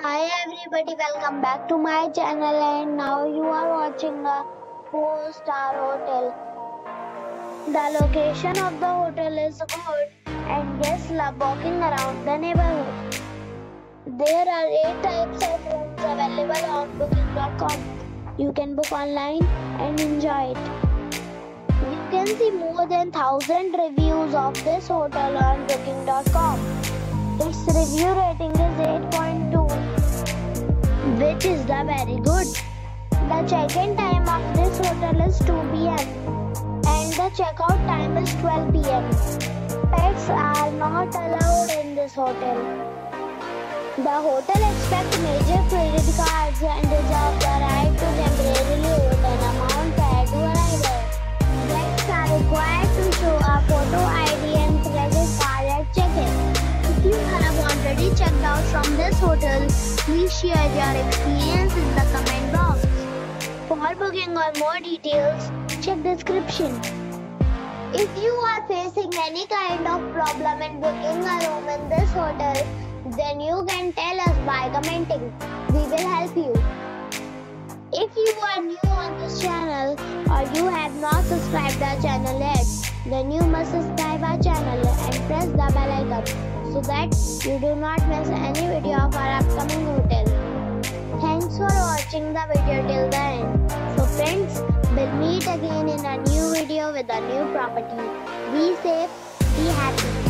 Hi everybody, welcome back to my channel and now you are watching a 4-star hotel. The location of the hotel is good and guests love walking around the neighborhood. There are 8 types of rooms available on booking.com. You can book online and enjoy it. You can see more than 1000 reviews of this hotel on booking.com. Its review rating is 8.2, which is the very good. The check-in time of this hotel is 2 p.m. and the check-out time is 12 p.m. Pets are not allowed in this hotel. The hotel accepts major credit cards and reserves the right to temporarily hold an amount prior to arrival. Guests are required to show a photo ID and credit card at check-in. If you have already checked out from this hotel, please share your experience in the comment box. For booking or more details, check description. If you are facing any kind of problem in booking a room in this hotel, then you can tell us by commenting. We will help you. If you are new on this channel or you have not subscribed our channel yet, then you must subscribe our channel and press the bell icon so that you do not miss any video of our upcoming hotel. Thanks for watching the video till the end. So friends, we'll meet again in a new video with a new property. Be safe, be happy.